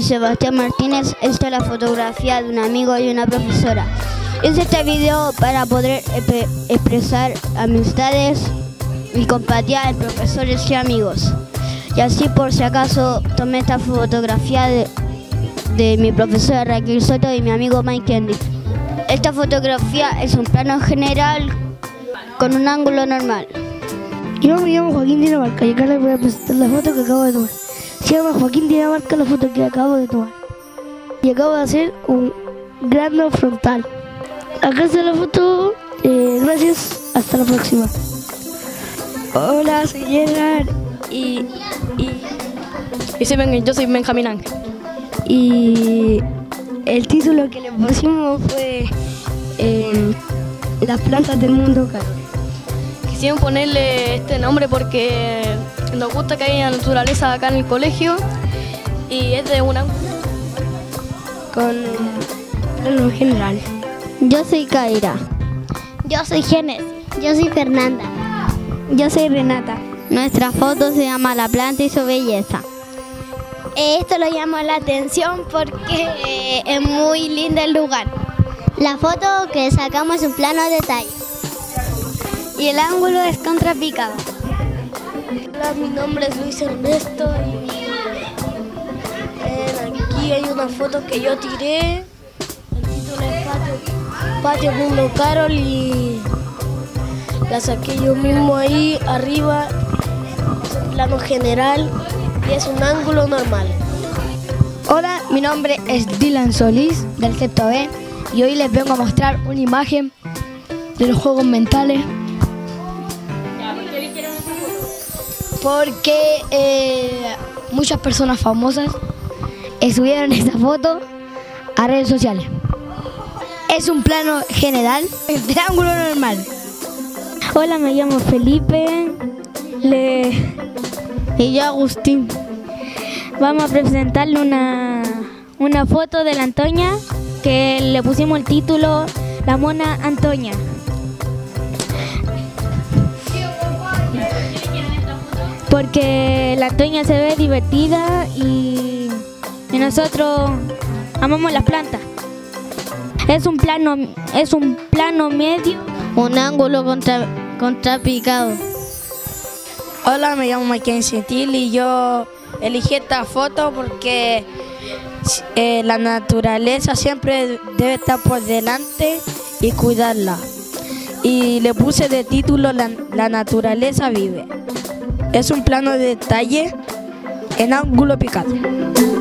Sebastián Martínez. Esta es la fotografía de un amigo y una profesora. Hice este video para poder expresar amistades y compatía entre profesores y amigos. Y así, por si acaso, tomé esta fotografía de mi profesora Raquel Soto y mi amigo Mike Kendi. Esta fotografía es un plano general con un ángulo normal. Yo me llamo Joaquín Dinamarca y acá les voy a presentar la foto que acabo de tomar. Se llama Joaquín Dinamarca la foto que acabo de tomar. Y acabo de hacer un grano frontal. Acá está la foto. Gracias. Hasta la próxima. Hola, soy Gerard yo soy Benjamín Ángel. Y el título que le pusimos fue Las plantas del mundo, Carol. Quisimos ponerle este nombre porque nos gusta que haya naturaleza acá en el colegio y es de una con lo general. Yo soy Kaira. Yo soy Genes. Yo soy Fernanda. Yo soy Renata. Nuestra foto se llama La planta y su belleza. Esto lo llamó la atención porque es muy lindo el lugar. La foto que sacamos es un plano de detalle. Y el ángulo es contrapicado. Hola, mi nombre es Luis Ernesto y aquí hay una foto que yo tiré. El título es Patio Mundo Carol y la saqué yo mismo ahí arriba. Es un plano general y es un ángulo normal. Hola, mi nombre es Dylan Solís del sexto B y hoy les vengo a mostrar una imagen de los juegos mentales. Porque muchas personas famosas subieron esta foto a redes sociales. Es un plano general de ángulo normal. Hola, me llamo Felipe y yo Agustín. Vamos a presentarle una foto de la Antoña que le pusimos el título La Mona Antoña. Porque la Antoña se ve divertida y nosotros amamos las plantas. Es un plano medio. Un ángulo contrapicado. Hola, me llamo Mackenzie Till y yo elegí esta foto porque la naturaleza siempre debe estar por delante y cuidarla. Y le puse de título La naturaleza vive. Es un plano de detalle en ángulo picado.